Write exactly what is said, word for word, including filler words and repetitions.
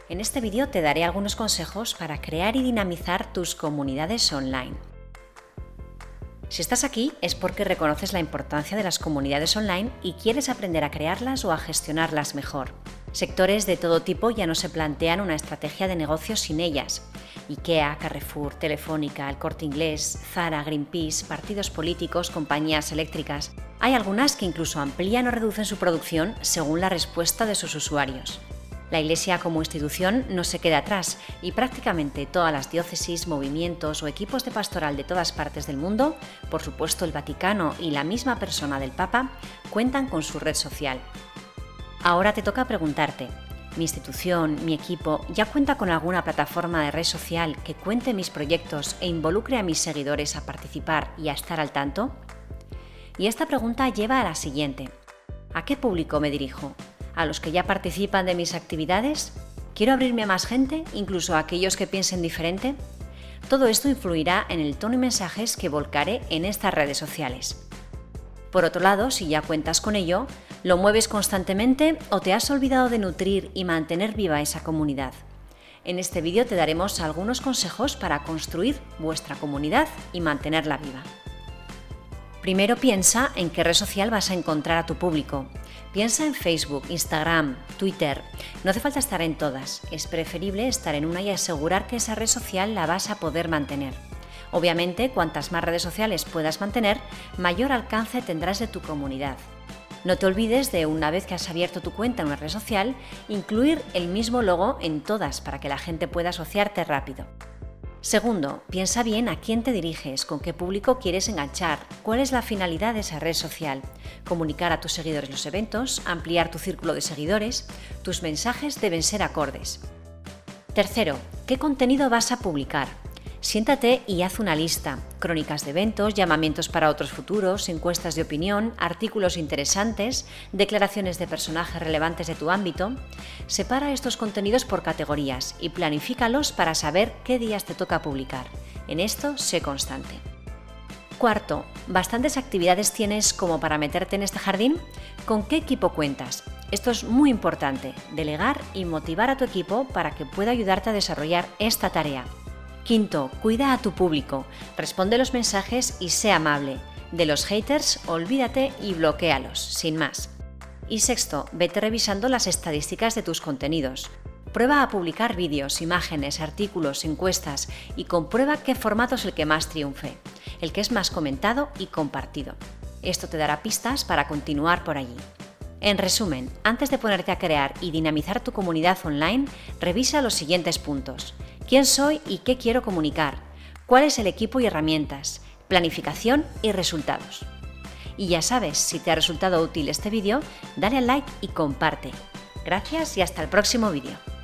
En este vídeo te daré algunos consejos para crear y dinamizar tus comunidades online. Si estás aquí es porque reconoces la importancia de las comunidades online y quieres aprender a crearlas o a gestionarlas mejor. Sectores de todo tipo ya no se plantean una estrategia de negocio sin ellas. IKEA, Carrefour, Telefónica, El Corte Inglés, Zara, Greenpeace, partidos políticos, compañías eléctricas. Hay algunas que incluso amplían o reducen su producción según la respuesta de sus usuarios. La Iglesia como institución no se queda atrás y prácticamente todas las diócesis, movimientos o equipos de pastoral de todas partes del mundo, por supuesto el Vaticano y la misma persona del Papa, cuentan con su red social. Ahora te toca preguntarte, ¿mi institución, mi equipo, ya cuenta con alguna plataforma de red social que cuente mis proyectos e involucre a mis seguidores a participar y a estar al tanto? Y esta pregunta lleva a la siguiente. ¿A qué público me dirijo? ¿A los que ya participan de mis actividades? ¿Quiero abrirme a más gente, incluso a aquellos que piensen diferente? Todo esto influirá en el tono y mensajes que volcaré en estas redes sociales. Por otro lado, si ya cuentas con ello, ¿lo mueves constantemente o te has olvidado de nutrir y mantener viva esa comunidad? En este vídeo te daremos algunos consejos para construir vuestra comunidad y mantenerla viva. Primero piensa en qué red social vas a encontrar a tu público. Piensa en Facebook, Instagram, Twitter. No hace falta estar en todas. Es preferible estar en una y asegurar que esa red social la vas a poder mantener. Obviamente, cuantas más redes sociales puedas mantener, mayor alcance tendrás de tu comunidad. No te olvides de, una vez que has abierto tu cuenta en una red social, incluir el mismo logo en todas para que la gente pueda asociarte rápido. Segundo, piensa bien a quién te diriges, con qué público quieres enganchar, cuál es la finalidad de esa red social, comunicar a tus seguidores los eventos, ampliar tu círculo de seguidores, tus mensajes deben ser acordes. Tercero, ¿qué contenido vas a publicar? Siéntate y haz una lista, crónicas de eventos, llamamientos para otros futuros, encuestas de opinión, artículos interesantes, declaraciones de personajes relevantes de tu ámbito. Separa estos contenidos por categorías y planifícalos para saber qué días te toca publicar. En esto, sé constante. Cuarto, ¿bastantes actividades tienes como para meterte en este jardín? ¿Con qué equipo cuentas? Esto es muy importante, delegar y motivar a tu equipo para que pueda ayudarte a desarrollar esta tarea. Quinto, cuida a tu público, responde los mensajes y sé amable. De los haters, olvídate y bloquéalos, sin más. Y sexto, vete revisando las estadísticas de tus contenidos. Prueba a publicar vídeos, imágenes, artículos, encuestas y comprueba qué formato es el que más triunfe, el que es más comentado y compartido. Esto te dará pistas para continuar por allí. En resumen, antes de ponerte a crear y dinamizar tu comunidad online, revisa los siguientes puntos. ¿Quién soy y qué quiero comunicar? ¿Cuál es el equipo y herramientas? Planificación y resultados. Y ya sabes, si te ha resultado útil este vídeo, dale al like y comparte. Gracias y hasta el próximo vídeo.